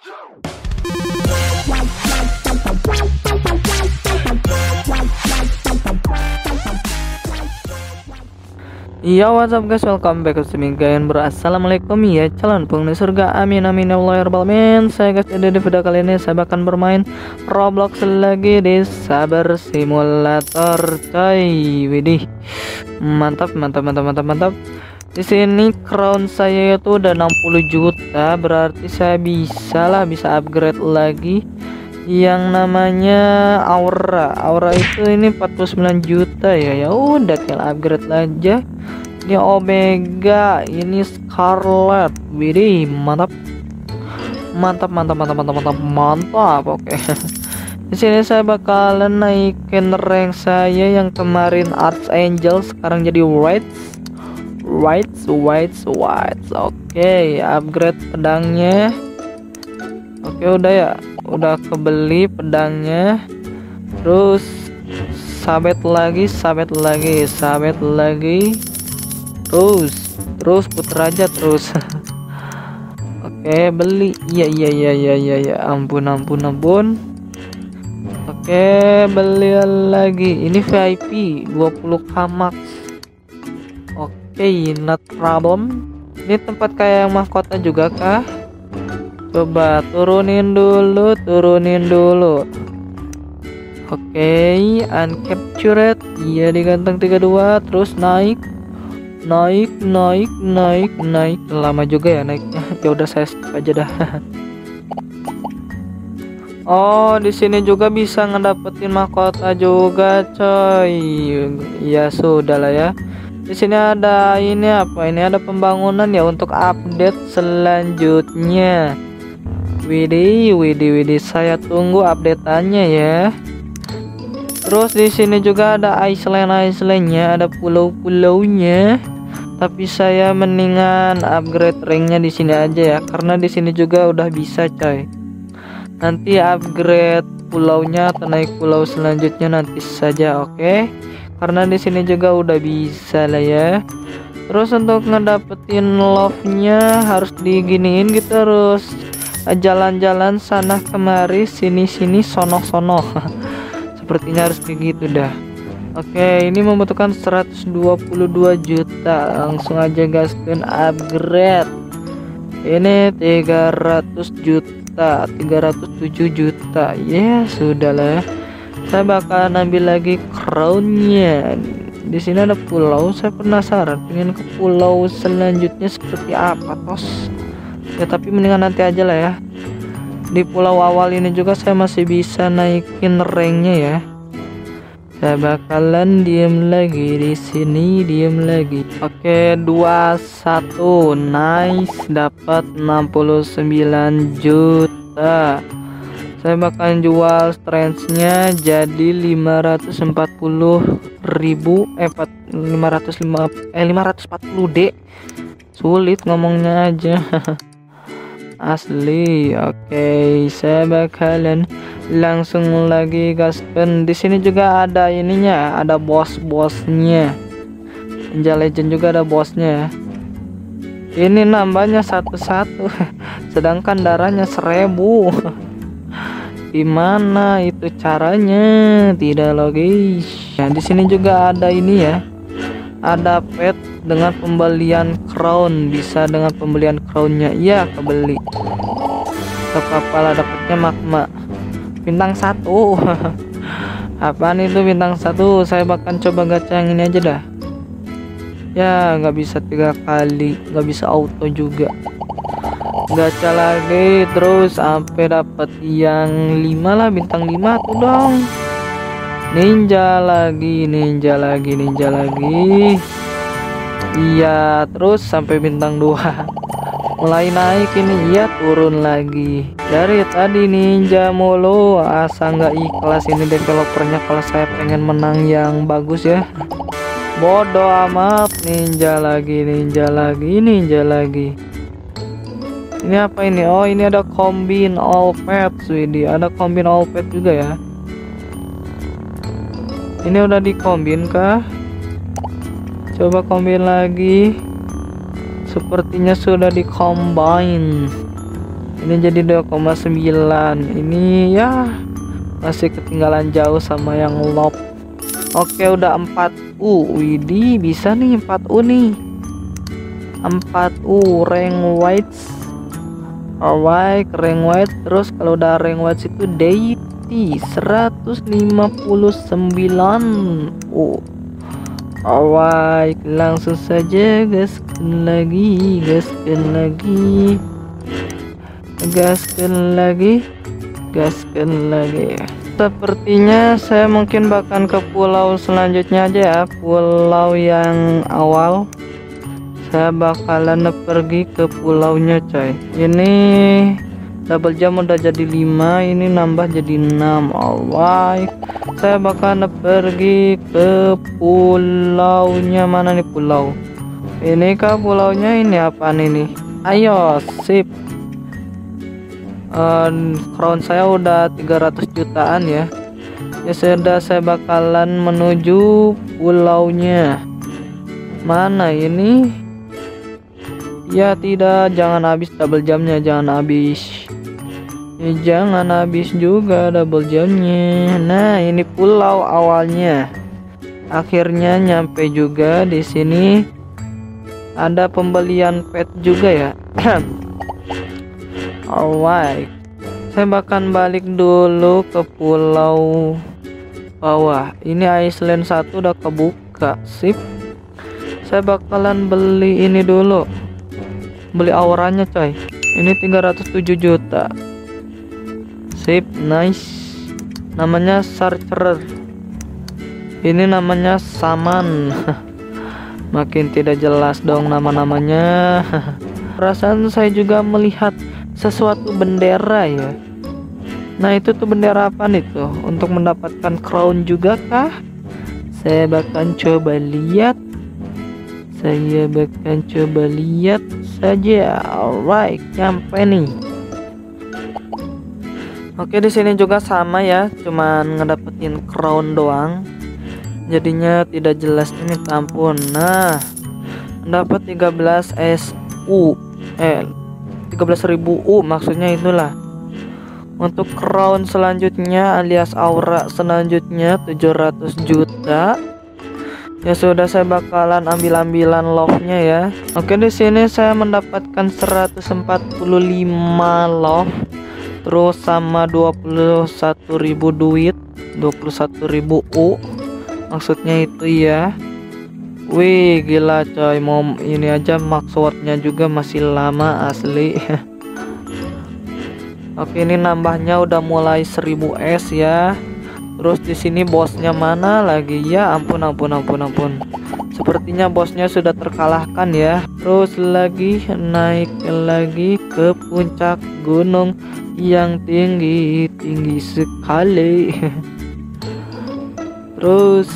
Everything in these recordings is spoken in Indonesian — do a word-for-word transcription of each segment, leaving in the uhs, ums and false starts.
Yo, what's up guys, welcome back to streaming Gayan Bro. Assalamualaikum ya calon penghuni surga, amin amin ya Allah ya rabbal alamin. Saya guys, jadi di video kali ini saya akan bermain Roblox lagi di Saber Simulator coy. Widih, mantap mantap mantap mantap mantap. Di sini crown saya itu udah enam puluh juta, berarti saya bisa lah bisa upgrade lagi yang namanya aura. Aura itu ini empat puluh sembilan juta ya. Ya udah tinggal upgrade aja. Ini Omega, ini Scarlet. Widih, mantap. Mantap mantap mantap mantap mantap mantap. Oke. Di sini saya bakalan naikin rank saya yang kemarin Archangel, sekarang jadi White. White, White, White. Oke, upgrade pedangnya. Oke, udah ya. Udah kebeli pedangnya, terus sabet lagi sabet lagi sabet lagi terus terus puter aja terus. Oke, beli. Iya iya iya iya iya ya. Ampun ampun ampun. Oke, beli lagi. Ini V I P dua puluh K max. Oke, not problem. Ini tempat kayak mahkota juga kah? Coba turunin dulu, turunin dulu. Oke, okay, uncaptured. Iya, diganteng tiga puluh dua, terus naik. Naik, naik, naik, naik. Lama juga ya naiknya. Ya udah saya skip aja dah. Oh, di sini juga bisa ngedapetin mahkota juga, coy. Ya sudah lah ya. Di sini ada ini apa? Ini ada pembangunan ya untuk update selanjutnya. Widih, widih, widih, saya tunggu updateannya ya. Terus di sini juga ada Iceland, Icelandnya, ada pulau-pulaunya. Tapi saya mendingan upgrade ranknya di sini aja ya, karena di sini juga udah bisa coy. Nanti upgrade pulaunya atau naik pulau selanjutnya nanti saja, oke? Okay? Karena di sini juga udah bisa lah ya. Terus untuk ngedapetin love-nya harus diginiin gitu, terus jalan-jalan sana kemari, sini-sini, sono-sono. Sepertinya harus begitu dah. Oke, ini membutuhkan seratus dua puluh dua juta. Langsung aja guys, dan upgrade. Ini tiga ratus juta, tiga ratus tujuh juta. Ya, sudahlah. Saya bakal ambil lagi crownnya. Di sini ada pulau, saya penasaran pengen ke pulau selanjutnya seperti apa, tos. Ya tapi mendingan nanti aja lah ya. Di pulau awal ini juga saya masih bisa naikin ranknya ya. Saya bakalan diem lagi di sini, diem lagi. Oke, dua puluh satu, nice, dapat enam puluh sembilan juta. Saya bakalan jual strength-nya jadi lima ratus empat puluh ribu, eh lima ratus lima eh lima ratus empat puluh D. Sulit ngomongnya aja. Asli. Oke, okay, saya bakalan langsung lagi gaspen. Di sini juga ada ininya, ada bos-bosnya. Ninja Legend juga ada bosnya. Ini nambahnya satu-satu, sedangkan darahnya seribu. Gimana itu caranya? Tidak logis. Nah, di sini juga ada ini ya. Ada pet dengan pembelian crown, bisa dengan pembelian crownnya. Iya, kebeli. Kepala dapatnya magma bintang satu. Apaan itu bintang satu? Saya bahkan coba gacha yang ini aja dah. Ya, nggak bisa tiga kali, nggak bisa auto juga. Gacha lagi terus sampai dapat yang lima lah, bintang lima tuh dong. Ninja lagi, ninja lagi, ninja lagi. Iya, terus sampai bintang dua. Mulai naik ini, iya turun lagi. Dari tadi ninja mulu, asa nggak ikhlas ini developernya kalau saya pengen menang yang bagus ya. Bodoh amat, ninja lagi, ninja lagi, ninja lagi. Ini apa ini? Oh, ini ada combine all pets, widih. Ada combine all pet juga ya. Ini udah dikombin kah? Coba kombin lagi. Sepertinya sudah di combine. Ini jadi dua koma sembilan. Ini ya masih ketinggalan jauh sama yang lob. Oke, udah empat U. Widih, bisa nih empat U nih. empat U rank white. Alright, rank white. Terus kalau udah rank white itu deity seratus lima puluh sembilan. Oh. Alright, langsung saja gaskan lagi, gaskan lagi. Gaskan lagi. Gaskan lagi. Sepertinya saya mungkin bahkan ke pulau selanjutnya aja ya, pulau yang awal. Saya bakalan pergi ke pulaunya coy. Ini double jam udah jadi lima, ini nambah jadi enam. Alright, saya bakalan pergi ke pulaunya. Mana nih pulau? Ini kah pulaunya? Ini apaan ini? Ayo sip. Uh, crown saya udah tiga ratus jutaan ya. Ya sudah, saya bakalan menuju pulaunya. Mana ini? Ya tidak, jangan habis double jamnya, jangan habis. Ya, jangan habis juga double jamnya. Nah, ini pulau awalnya. Akhirnya nyampe juga di sini. Ada pembelian pet juga ya. Alright, saya bahkan balik dulu ke pulau bawah. Ini Iceland satu udah kebuka, sip. Saya bakalan beli ini dulu, beli auranya coy. Ini tiga ratus tujuh juta, sip, nice. Namanya Searcher. Ini namanya Saman. Makin tidak jelas dong nama-namanya. Perasaan saya juga melihat sesuatu bendera ya. Nah, itu tuh bendera apa nih tuh? Untuk mendapatkan crown juga kah? Saya bakal coba lihat. Saya bakal coba lihat saja. Alright, nyampe nih. Oke, di sini juga sama ya, cuman ngedapetin crown doang. Jadinya tidak jelas, ini minta ampun. Nah, dapat tiga belas S U. Eh tiga belas ribu U maksudnya itulah. Untuk crown selanjutnya alias aura selanjutnya tujuh ratus juta. Ya sudah, saya bakalan ambil-ambilan love-nya ya. Oke, di sini saya mendapatkan seratus empat puluh lima love. Terus sama dua puluh satu ribu duit, dua puluh satu ribu U. Maksudnya itu ya. Wih, gila coy, mau ini aja maksudnya juga masih lama asli. Oke, ini nambahnya udah mulai seribu S ya. Terus di sini bosnya mana lagi ya? Ampun ampun ampun ampun. Sepertinya bosnya sudah terkalahkan ya. Terus lagi naik lagi ke puncak gunung yang tinggi tinggi sekali. Terus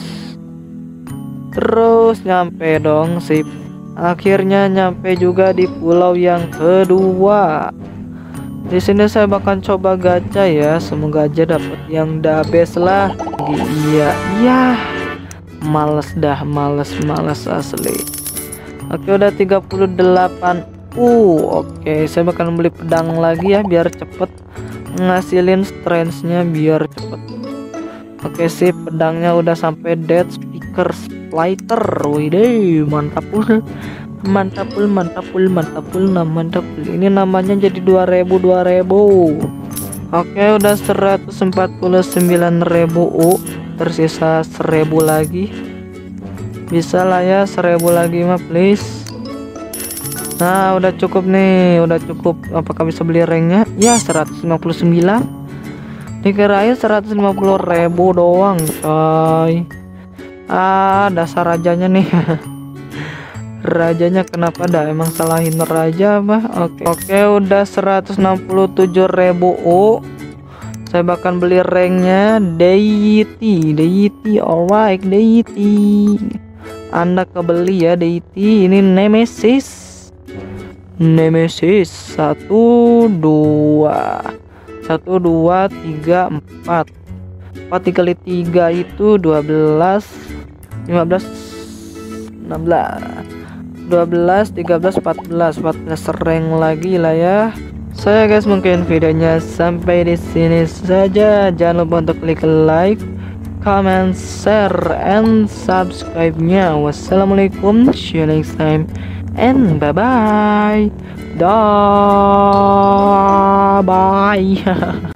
Terus nyampe dong, sip. Akhirnya nyampe juga di pulau yang kedua. Di sini saya bakal coba gacha ya, semoga aja dapat yang the best lah. Iya, iya. Males dah, males, males asli. Oke, udah tiga puluh delapan U. Oke, saya bakal beli pedang lagi ya biar cepet ngasilin strength-nya biar cepet. Oke sip, pedangnya udah sampai dead speaker splitter. Wih, mantap pul, mantap pul, mantap pul, mantap pul, nah mantap pul. Ini namanya jadi dua ribu dua ribu. Oke, udah seratus empat puluh sembilan ribu U, tersisa seribu lagi. Bisa lah ya, seribu lagi mah please. Nah, udah cukup nih, udah cukup. Apakah bisa beli ranknya? Ya, seratus lima puluh sembilan. Dikirain seratus lima puluh ribu doang coy. Ah, dasar rajanya nih. Rajanya kenapa dah? Emang salahin raja apa? Oke, oke, udah seratus enam puluh tujuh ribu U. Saya bakal beli ranknya deity, deity, alright, deity. Anda kebeli ya deity. Ini nemesis, nemesis satu dua. Satu dua tiga empat empat dikali tiga itu dua belas, lima belas, enam belas, dua belas, tiga belas, empat belas, empat belas rank lagi lah ya. So ya guys, mungkin videonya sampai di sini saja. Jangan lupa untuk klik like, comment, share, and subscribe-nya. Wassalamualaikum, see you next time, and bye bye. Dah bye.